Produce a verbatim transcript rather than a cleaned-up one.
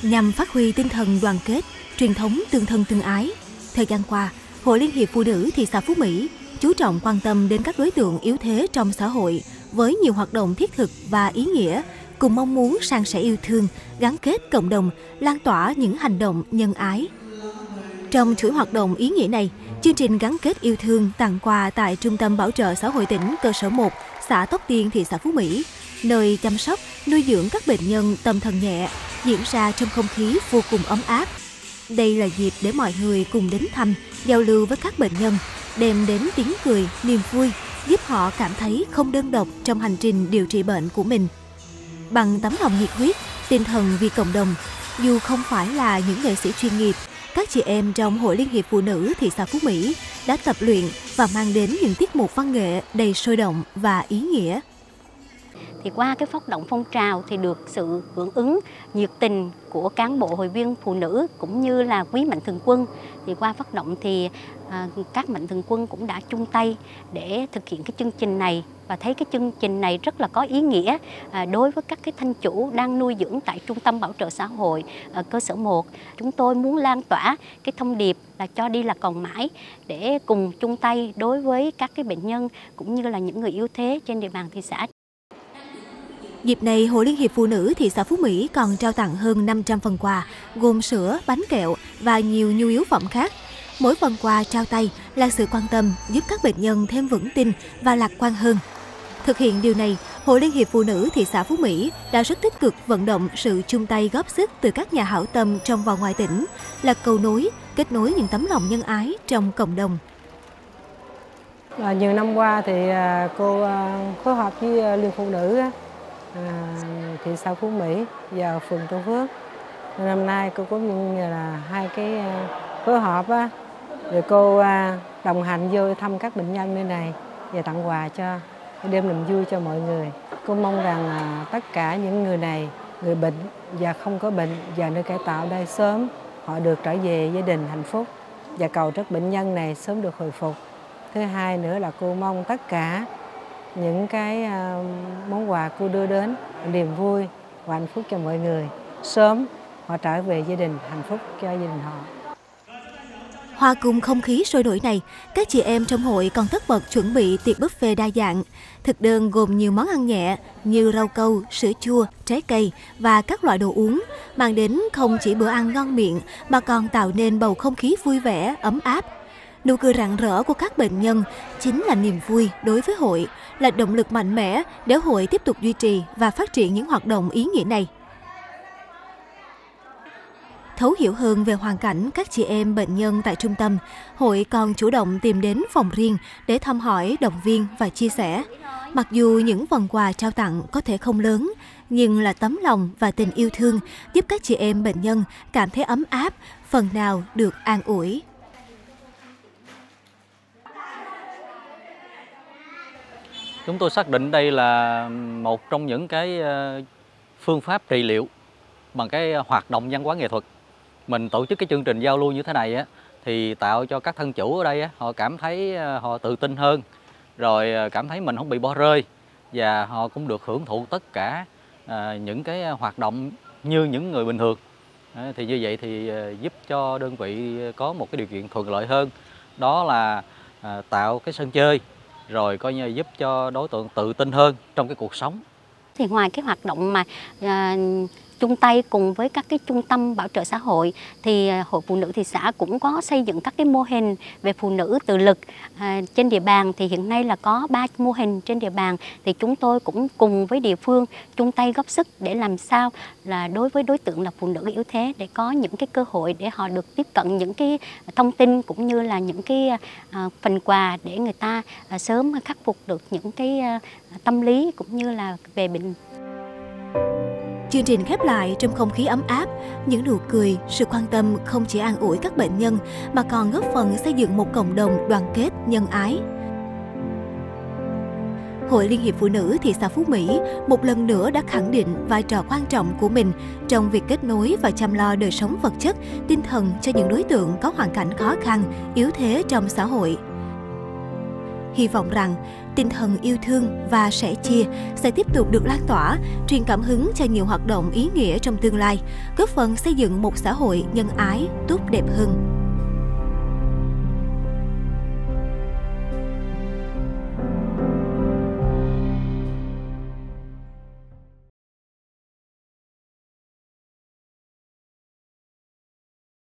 Nhằm phát huy tinh thần đoàn kết, truyền thống tương thân tương ái, thời gian qua, Hội Liên hiệp Phụ nữ thị xã Phú Mỹ chú trọng quan tâm đến các đối tượng yếu thế trong xã hội với nhiều hoạt động thiết thực và ý nghĩa, cùng mong muốn san sẻ yêu thương, gắn kết cộng đồng, lan tỏa những hành động nhân ái. Trong chuỗi hoạt động ý nghĩa này, chương trình gắn kết yêu thương tặng quà tại Trung tâm Bảo trợ Xã hội tỉnh cơ sở một, xã Tóc Tiên, thị xã Phú Mỹ, nơi chăm sóc, nuôi dưỡng các bệnh nhân tâm thần nhẹ, diễn ra trong không khí vô cùng ấm áp. Đây là dịp để mọi người cùng đến thăm, giao lưu với các bệnh nhân, đem đến tiếng cười, niềm vui, giúp họ cảm thấy không đơn độc trong hành trình điều trị bệnh của mình. Bằng tấm lòng nhiệt huyết, tinh thần vì cộng đồng, dù không phải là những nghệ sĩ chuyên nghiệp, các chị em trong Hội Liên hiệp Phụ nữ thị xã Phú Mỹ đã tập luyện và mang đến những tiết mục văn nghệ đầy sôi động và ý nghĩa. Thì qua cái phát động phong trào thì được sự hưởng ứng nhiệt tình của cán bộ hội viên phụ nữ cũng như là quý mạnh thường quân. Thì qua phát động thì à, các mạnh thường quân cũng đã chung tay để thực hiện cái chương trình này, và thấy cái chương trình này rất là có ý nghĩa à, đối với các cái thanh chủ đang nuôi dưỡng tại Trung tâm Bảo trợ Xã hội à, cơ sở một. Chúng tôi muốn lan tỏa cái thông điệp là cho đi là còn mãi, để cùng chung tay đối với các cái bệnh nhân cũng như là những người yếu thế trên địa bàn thị xã. Dịp này, Hội Liên hiệp Phụ nữ thị xã Phú Mỹ còn trao tặng hơn năm trăm phần quà, gồm sữa, bánh kẹo và nhiều nhu yếu phẩm khác. Mỗi phần quà trao tay là sự quan tâm giúp các bệnh nhân thêm vững tin và lạc quan hơn. Thực hiện điều này, Hội Liên hiệp Phụ nữ thị xã Phú Mỹ đã rất tích cực vận động sự chung tay góp sức từ các nhà hảo tâm trong và ngoài tỉnh, là cầu nối, kết nối những tấm lòng nhân ái trong cộng đồng. À, nhiều năm qua thì cô phối hợp với Liên Phụ nữ À, thị xã Phú Mỹ và phường Tân Phước. Năm nay cô có như là hai cái phối hợp á, rồi cô à, đồng hành vô thăm các bệnh nhân nơi này và tặng quà cho đem niềm vui cho mọi người. Cô mong rằng à, tất cả những người này, người bệnh và không có bệnh và nơi cải tạo đây sớm họ được trở về gia đình hạnh phúc, và cầu các bệnh nhân này sớm được hồi phục. Thứ hai nữa là cô mong tất cả những cái món quà cô đưa đến niềm vui và hạnh phúc cho mọi người, sớm họ trở về gia đình hạnh phúc cho gia đình họ. Hòa cùng không khí sôi nổi này, các chị em trong hội còn tất bật chuẩn bị tiệc buffet đa dạng. Thực đơn gồm nhiều món ăn nhẹ như rau câu, sữa chua, trái cây và các loại đồ uống, mang đến không chỉ bữa ăn ngon miệng mà còn tạo nên bầu không khí vui vẻ, ấm áp. Nụ cười rạng rỡ của các bệnh nhân chính là niềm vui đối với hội, là động lực mạnh mẽ để hội tiếp tục duy trì và phát triển những hoạt động ý nghĩa này. Thấu hiểu hơn về hoàn cảnh các chị em bệnh nhân tại trung tâm, hội còn chủ động tìm đến phòng riêng để thăm hỏi, động viên và chia sẻ. Mặc dù những phần quà trao tặng có thể không lớn, nhưng là tấm lòng và tình yêu thương giúp các chị em bệnh nhân cảm thấy ấm áp, phần nào được an ủi. Chúng tôi xác định đây là một trong những cái phương pháp trị liệu bằng cái hoạt động văn hóa nghệ thuật. Mình tổ chức cái chương trình giao lưu như thế này á, thì tạo cho các thân chủ ở đây á, họ cảm thấy họ tự tin hơn, rồi cảm thấy mình không bị bỏ rơi, và họ cũng được hưởng thụ tất cả à, những cái hoạt động như những người bình thường. À, thì như vậy thì giúp cho đơn vị có một cái điều kiện thuận lợi hơn, đó là à, tạo cái sân chơi, rồi coi như giúp cho đối tượng tự tin hơn trong cái cuộc sống. Thì ngoài cái hoạt động mà à, chung tay cùng với các cái trung tâm bảo trợ xã hội, thì Hội Phụ nữ thị xã cũng có xây dựng các cái mô hình về phụ nữ tự lực à, trên địa bàn. Thì hiện nay là có ba mô hình trên địa bàn, thì chúng tôi cũng cùng với địa phương chung tay góp sức để làm sao là đối với đối tượng là phụ nữ yếu thế, để có những cái cơ hội để họ được tiếp cận những cái thông tin cũng như là những cái à, phần quà để người ta à, sớm khắc phục được những cái à, tâm lý cũng như là về bệnh. Chương trình khép lại trong không khí ấm áp, những nụ cười, sự quan tâm không chỉ an ủi các bệnh nhân mà còn góp phần xây dựng một cộng đồng đoàn kết, nhân ái. Hội Liên hiệp Phụ nữ thị xã Phú Mỹ một lần nữa đã khẳng định vai trò quan trọng của mình trong việc kết nối và chăm lo đời sống vật chất, tinh thần cho những đối tượng có hoàn cảnh khó khăn, yếu thế trong xã hội. Hy vọng rằng tinh thần yêu thương và sẻ chia sẽ tiếp tục được lan tỏa, truyền cảm hứng cho nhiều hoạt động ý nghĩa trong tương lai, góp phần xây dựng một xã hội nhân ái, tốt đẹp hơn.